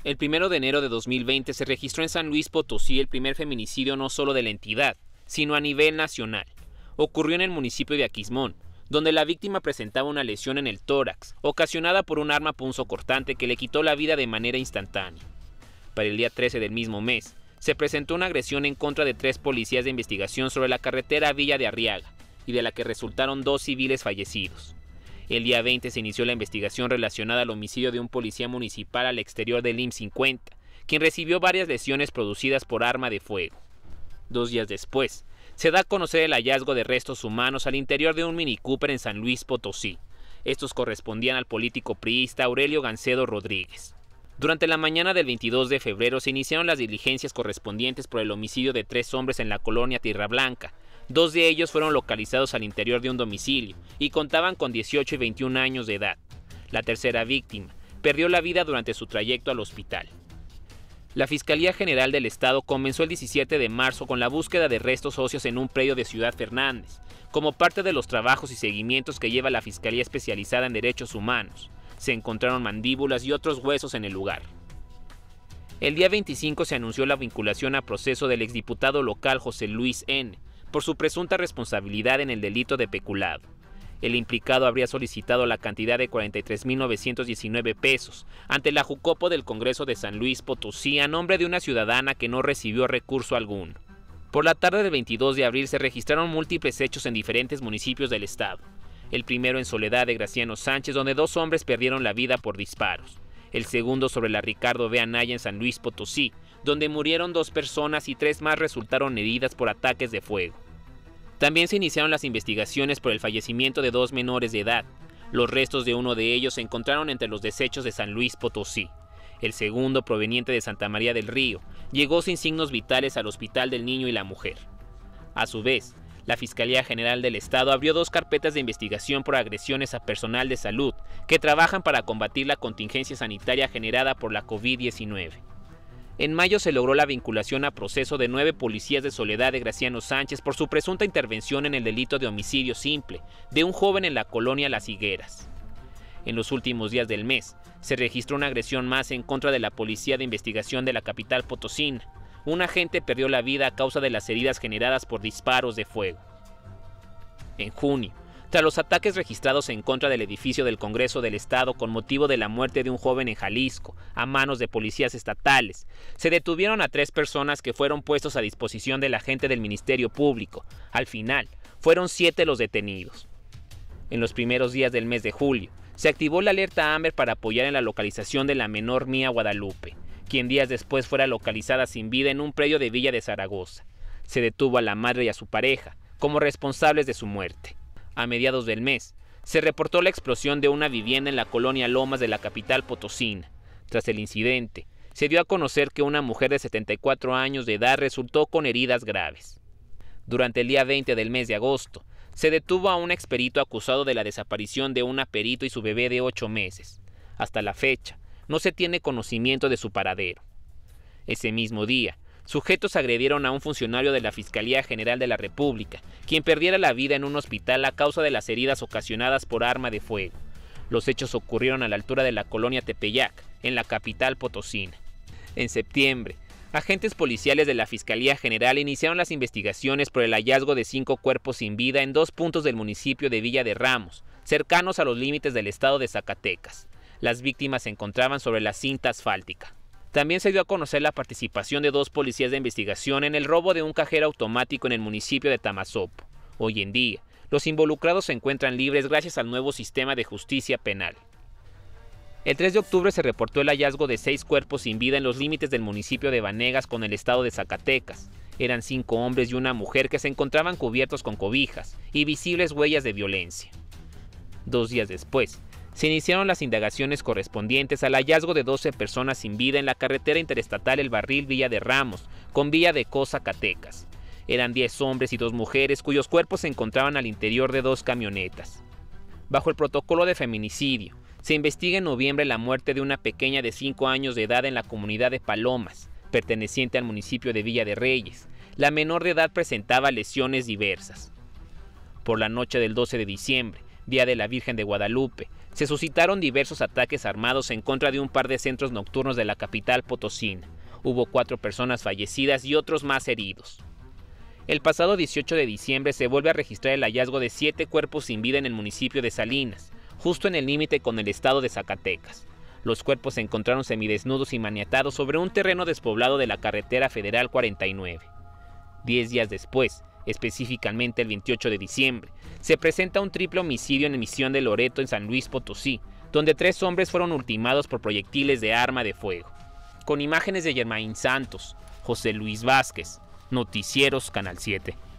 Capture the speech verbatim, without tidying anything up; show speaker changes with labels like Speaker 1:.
Speaker 1: El primero de enero de dos mil veinte se registró en San Luis Potosí el primer feminicidio no solo de la entidad, sino a nivel nacional. Ocurrió en el municipio de Aquismón, donde la víctima presentaba una lesión en el tórax, ocasionada por un arma punzocortante que le quitó la vida de manera instantánea. Para el día trece del mismo mes, se presentó una agresión en contra de tres policías de investigación sobre la carretera Villa de Arriaga, y de la que resultaron dos civiles fallecidos. El día veinte se inició la investigación relacionada al homicidio de un policía municipal al exterior del I M S S cincuenta, quien recibió varias lesiones producidas por arma de fuego. Dos días después, se da a conocer el hallazgo de restos humanos al interior de un Mini Cooper en San Luis Potosí. Estos correspondían al político priista Aurelio Gancedo Rodríguez. Durante la mañana del veintidós de febrero se iniciaron las diligencias correspondientes por el homicidio de tres hombres en la colonia Tierra Blanca. Dos de ellos fueron localizados al interior de un domicilio y contaban con dieciocho y veintiún años de edad. La tercera víctima perdió la vida durante su trayecto al hospital. La Fiscalía General del Estado comenzó el diecisiete de marzo con la búsqueda de restos óseos en un predio de Ciudad Fernández, como parte de los trabajos y seguimientos que lleva la Fiscalía Especializada en Derechos Humanos. Se encontraron mandíbulas y otros huesos en el lugar. El día veinticinco se anunció la vinculación a proceso del exdiputado local José Luis N., por su presunta responsabilidad en el delito de peculado. El implicado habría solicitado la cantidad de cuarenta y tres mil novecientos diecinueve pesos ante la Jucopo del Congreso de San Luis Potosí a nombre de una ciudadana que no recibió recurso alguno. Por la tarde del veintidós de abril se registraron múltiples hechos en diferentes municipios del estado. El primero en Soledad de Graciano Sánchez, donde dos hombres perdieron la vida por disparos. El segundo sobre la Ricardo B. Anaya en San Luis Potosí, donde murieron dos personas y tres más resultaron heridas por ataques de fuego. También se iniciaron las investigaciones por el fallecimiento de dos menores de edad. Los restos de uno de ellos se encontraron entre los desechos de San Luis Potosí. El segundo, proveniente de Santa María del Río, llegó sin signos vitales al Hospital del Niño y la Mujer. A su vez, la Fiscalía General del Estado abrió dos carpetas de investigación por agresiones a personal de salud que trabajan para combatir la contingencia sanitaria generada por la COVID diecinueve. En mayo se logró la vinculación a proceso de nueve policías de Soledad de Graciano Sánchez por su presunta intervención en el delito de homicidio simple de un joven en la colonia Las Higueras. En los últimos días del mes, se registró una agresión más en contra de la Policía de Investigación de la capital potosina. Un agente perdió la vida a causa de las heridas generadas por disparos de fuego. En junio, tras los ataques registrados en contra del edificio del Congreso del Estado con motivo de la muerte de un joven en Jalisco a manos de policías estatales, se detuvieron a tres personas que fueron puestos a disposición del agente del Ministerio Público. Al final, fueron siete los detenidos. En los primeros días del mes de julio, se activó la alerta Amber para apoyar en la localización de la menor Mía Guadalupe, quien días después fuera localizada sin vida en un predio de Villa de Zaragoza. Se detuvo a la madre y a su pareja como responsables de su muerte. A mediados del mes, se reportó la explosión de una vivienda en la colonia Lomas de la capital potosina. Tras el incidente, se dio a conocer que una mujer de setenta y cuatro años de edad resultó con heridas graves. Durante el día veinte del mes de agosto, se detuvo a un experito acusado de la desaparición de una perito y su bebé de ocho meses. Hasta la fecha, no se tiene conocimiento de su paradero. Ese mismo día, sujetos agredieron a un funcionario de la Fiscalía General de la República, quien perdiera la vida en un hospital a causa de las heridas ocasionadas por arma de fuego. Los hechos ocurrieron a la altura de la colonia Tepeyac, en la capital potosina. En septiembre, agentes policiales de la Fiscalía General iniciaron las investigaciones por el hallazgo de cinco cuerpos sin vida en dos puntos del municipio de Villa de Ramos, cercanos a los límites del estado de Zacatecas. Las víctimas se encontraban sobre la cinta asfáltica. También se dio a conocer la participación de dos policías de investigación en el robo de un cajero automático en el municipio de Tamazopo. Hoy en día, los involucrados se encuentran libres gracias al nuevo sistema de justicia penal. El tres de octubre se reportó el hallazgo de seis cuerpos sin vida en los límites del municipio de Vanegas con el estado de Zacatecas. Eran cinco hombres y una mujer que se encontraban cubiertos con cobijas y visibles huellas de violencia. Dos días después, se iniciaron las indagaciones correspondientes al hallazgo de doce personas sin vida en la carretera interestatal El Barril Villa de Ramos, con Villa de Cos, Zacatecas. Eran diez hombres y dos mujeres cuyos cuerpos se encontraban al interior de dos camionetas. Bajo el protocolo de feminicidio, se investiga en noviembre la muerte de una pequeña de cinco años de edad en la comunidad de Palomas, perteneciente al municipio de Villa de Reyes. La menor de edad presentaba lesiones diversas. Por la noche del doce de diciembre, Día de la Virgen de Guadalupe, se suscitaron diversos ataques armados en contra de un par de centros nocturnos de la capital potosina. Hubo cuatro personas fallecidas y otros más heridos. El pasado dieciocho de diciembre se vuelve a registrar el hallazgo de siete cuerpos sin vida en el municipio de Salinas, justo en el límite con el estado de Zacatecas. Los cuerpos se encontraron semidesnudos y maniatados sobre un terreno despoblado de la carretera federal cuarenta y nueve. Diez días después, específicamente el veintiocho de diciembre, se presenta un triple homicidio en Misión de Loreto en San Luis Potosí, donde tres hombres fueron ultimados por proyectiles de arma de fuego. Con imágenes de Germain Santos, José Luis Vázquez, Noticieros Canal siete.